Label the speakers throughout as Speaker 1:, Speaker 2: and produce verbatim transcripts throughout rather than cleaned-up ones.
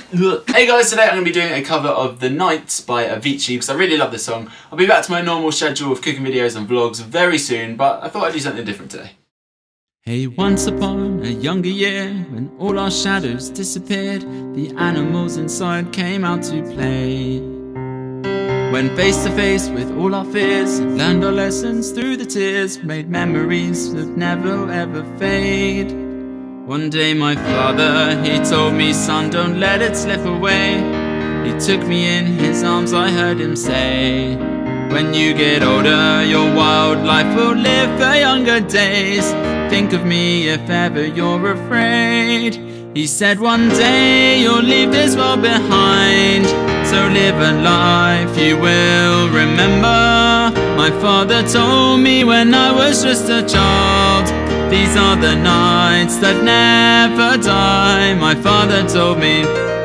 Speaker 1: Hey guys, today I'm going to be doing a cover of The Nights by Avicii because I really love this song. I'll be back to my normal schedule of cooking videos and vlogs very soon, but I thought I'd do something different today.
Speaker 2: Hey, once upon a younger year, when all our shadows disappeared, the animals inside came out to play. When face to face with all our fears, learned our lessons through the tears, made memories that never ever fade. One day my father, he told me, son, don't let it slip away. He took me in his arms, I heard him say, when you get older, your wild life will live for younger days. Think of me if ever you're afraid. He said one day you'll leave this world behind, so live a life you will remember. My father told me when I was just a child, these are the nights that never die. My father told me.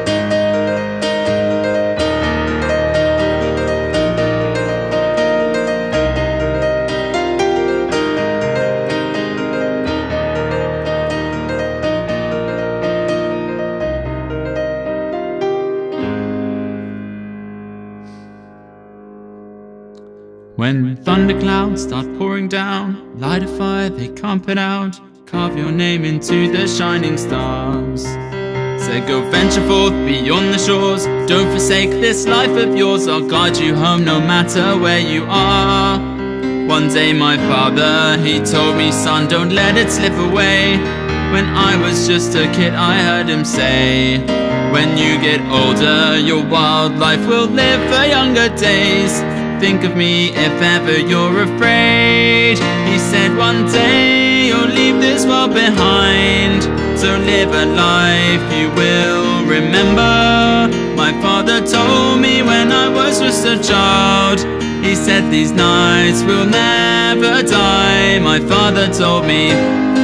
Speaker 2: When thunderclouds start pouring down, light a fire they can't put out, carve your name into the shining stars. Said go venture forth beyond the shores, don't forsake this life of yours, I'll guide you home no matter where you are. One day my father, he told me, son, don't let it slip away. When I was just a kid I heard him say, when you get older your wild life will live for younger days. Think of me if ever you're afraid. He said one day you'll leave this world behind, so live a life you will remember. My father told me when I was just a child, he said these nights will never die. My father told me.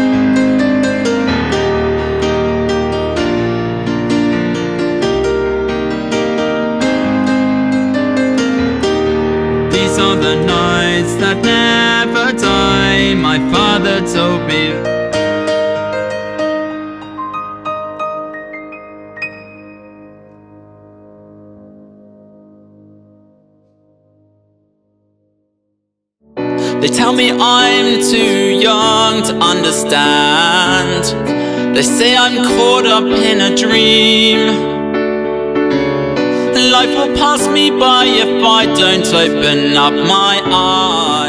Speaker 2: These are the nights that never die. My father told me. They tell me I'm too young to understand. They say I'm caught up in a dream. Life will pass me by if I don't open up my eyes.